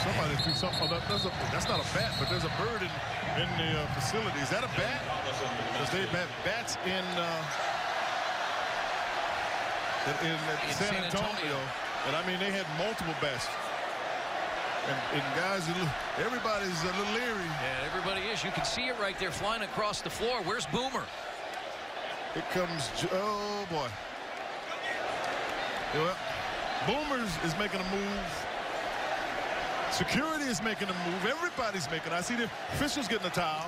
somebody threw something. That's not a bat, but there's a bird in the facility. Is that a bat? Because they have bats in San Antonio. And I mean, they had multiple bats. And guys, everybody's a little leery. Yeah, everybody is. You can see it right there flying across the floor. Where's Boomer? Here comes, oh boy. Well, Boomers is making a move. Security is making a move. Everybody's making. I see the officials getting a towel.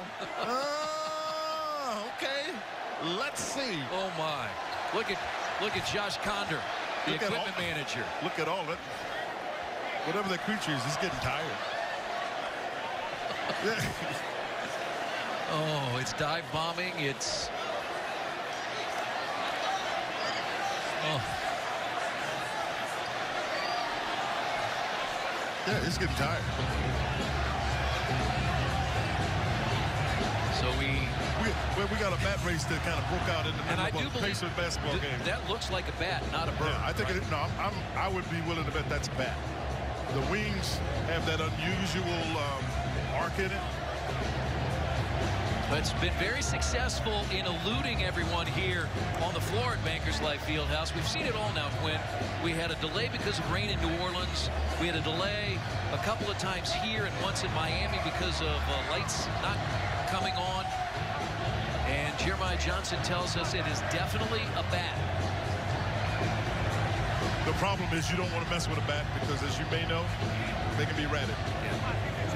Okay. Let's see. Oh my! Look at Josh Conder, the equipment manager. Look at all that. Whatever that creature is, he's getting tired. Oh, it's dive bombing. It's. Oh. Yeah, he's getting tired. So we got a bat race that kind of broke out in the middle of a Pacers basketball game. That looks like a bat, not a bird. Yeah, I think right? I would be willing to bet that's a bat. The wings have that unusual arc in it. But it's been very successful in eluding everyone here on the floor at Bankers Life Fieldhouse. We've seen it all now, Quinn. We had a delay because of rain in New Orleans. We had a delay a couple of times here and once in Miami because of lights not coming on. And Jeremiah Johnson tells us it is definitely a bat. The problem is you don't want to mess with a bat because, as you may know, they can be ratted. Yeah.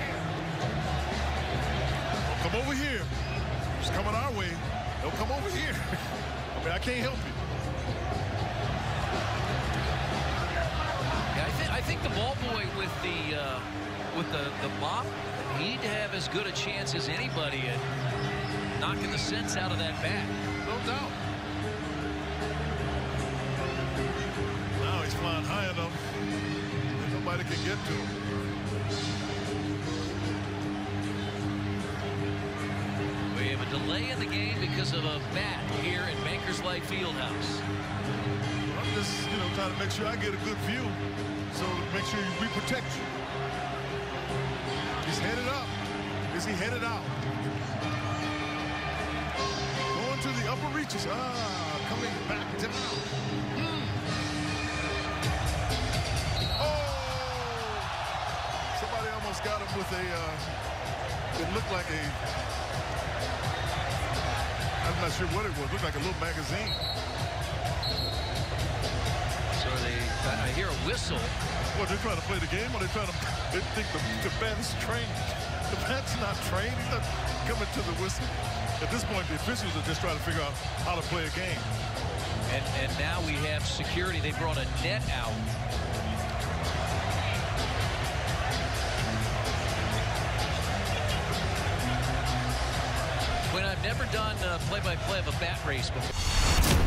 Come over here. It's coming our way. Don't come over here. I mean, I can't help you. Yeah, I think the ball boy with the mop, he'd have as good a chance as anybody at knocking the sense out of that bat. No doubt. Now he's flying high enough that nobody can get to him. We have a delay in the game because of a bat here at Bankers Life Fieldhouse. I'm just, trying to make sure I get a good view, so make sure we protect you. He's headed up. Is he headed out? Going to the upper reaches. Coming back down. Oh! Somebody almost got him with it looked like I'm not sure what it was. It looked like a little magazine. So I hear a whistle. Well, they're trying to play the game, or they think the bat is trained. The bat's not trained. He's not coming to the whistle. At this point, the officials are just trying to figure out how to play a game. And now we have security. They brought a net out. When I've never done play-by-play of a bat race before.